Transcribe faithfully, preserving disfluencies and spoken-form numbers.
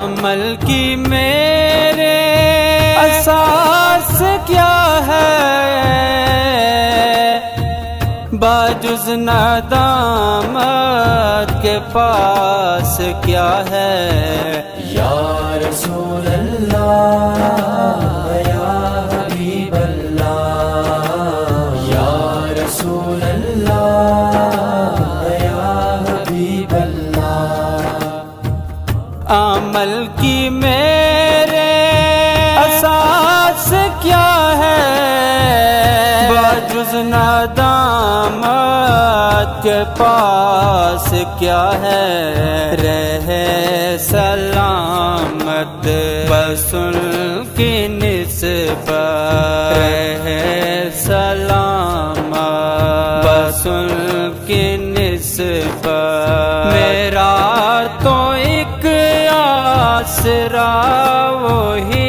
عمل کی میرے اساس کیا ہے، باجز ندامت کے پاس کیا ہے۔ یا رسول اللہ یا حبیب اللہ، یا رسول اللہ یا حبیب اللہ۔ عمل کی میرے اساس کیا ہے، باجز ندامت کے پاس کیا ہے۔ رہے سلامت بس ان کی نسبت، رہے سلامت بس ان کی نسبت۔ میرا تو ایک آسرا وہی